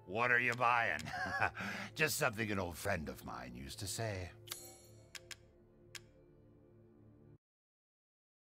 What are you buying? Just something an old friend of mine used to say.